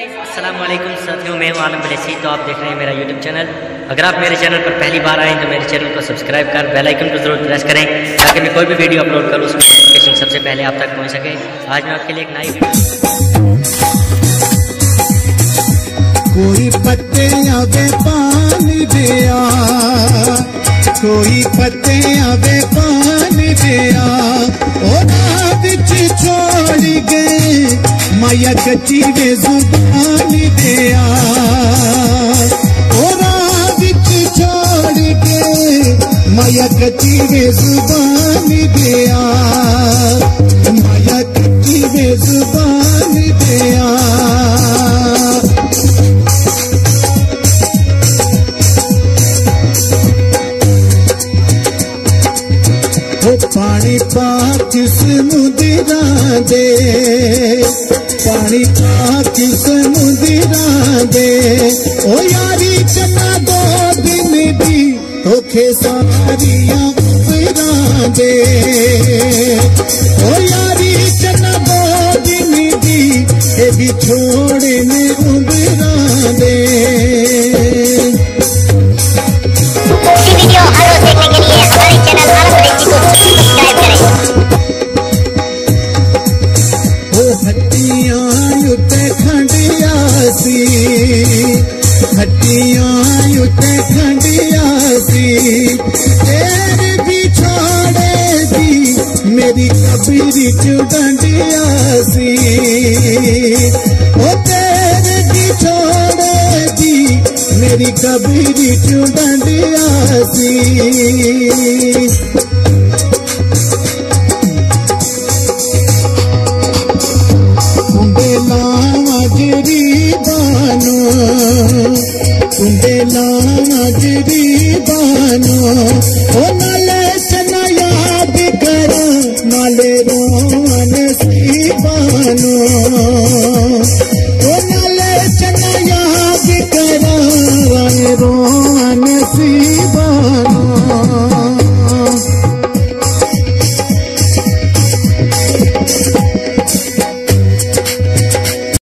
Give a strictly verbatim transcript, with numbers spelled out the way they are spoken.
अस्सलाम वालेकुम साथियों, मैं हूं आलम बलेसी। तो आप देख रहे हैं मेरा यूट्यूब चैनल। अगर आप मेरे चैनल पर पहली बार आए तो मेरे चैनल को सब्सक्राइब कर बेल आइकन को जरूर प्रेस करें ताकि मैं कोई भी वीडियो अपलोड करूं उसकी नोटिफिकेशन सबसे पहले आप तक पहुंच सके। आज मैं आपके लिए एक नई कोई पत्ते आवे पानी दिया, कोई पत्ते आवे पानी दिया, ओना बिच छोड़ गए माया कच्ची वे जुबानी दिया, ओना बिच छोड़ गए माया कच्ची वे जुबानी दिया, माया कच्ची वे जुबानी दिया। पानी पाक समुद्रा दे, पानी पाक समुद्रा दे, ओ यारी चना दो दिन दी धोखे सारिया उबरा दे, ओ यारी चना दो दिन दी ए भी छोड़े में उबरा दे। वीडियो हर रोज देखने के लिए हमारे चैनल आलम बलेसी को सब्सक्राइब करें। ओ हट्टियां युते खंडियासी, हट्टियां युते खंडियासी, तेरे भी छोड़ेगी मेरी कबीरी चुगंडियासी, ओ तेरे भी छोड़ेगी मेरी कबीरी चुगंडियासी। बानो कुंडेला नजरी बानो ओ